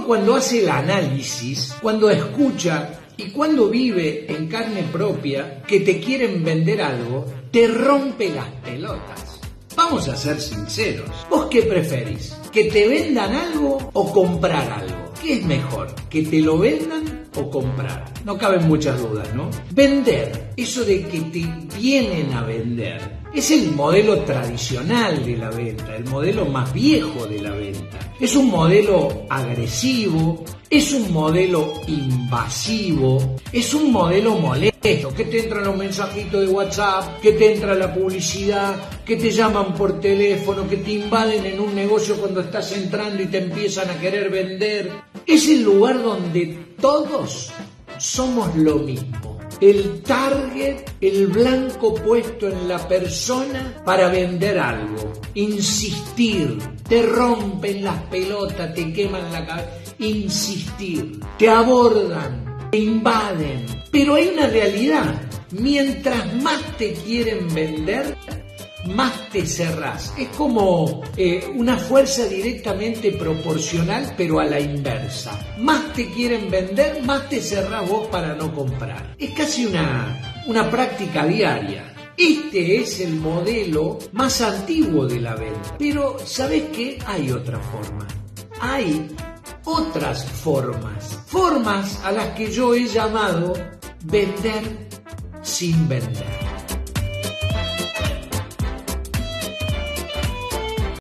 cuando hace el análisis, cuando escucha y cuando vive en carne propia que te quieren vender algo, te rompe las pelotas. Vamos a ser sinceros. ¿Vos qué preferís? ¿Que te vendan algo o comprar algo? ¿Qué es mejor? ¿Que te lo vendan o comprar? No caben muchas dudas, ¿no? Vender, eso de que te vienen a vender, es el modelo tradicional de la venta, el modelo más viejo de la venta. Es un modelo agresivo, es un modelo invasivo, es un modelo molesto, que te entran los mensajitos de WhatsApp, que te entra la publicidad, que te llaman por teléfono, que te invaden en un negocio cuando estás entrando y te empiezan a querer vender. Es el lugar donde todos somos lo mismo. El target, el blanco puesto en la persona para vender algo. Insistir, te rompen las pelotas, te queman la cabeza. Insistir, te abordan, te invaden. Pero hay una realidad, mientras más te quieren vender, más te cerrás. Es como una fuerza directamente proporcional, pero a la inversa. Más te quieren vender, más te cerrás vos para no comprar. Es casi una práctica diaria. Este es el modelo más antiguo de la venta. Pero, ¿sabés qué? Hay otra forma. Hay otras formas. Formas a las que yo he llamado vender sin vender.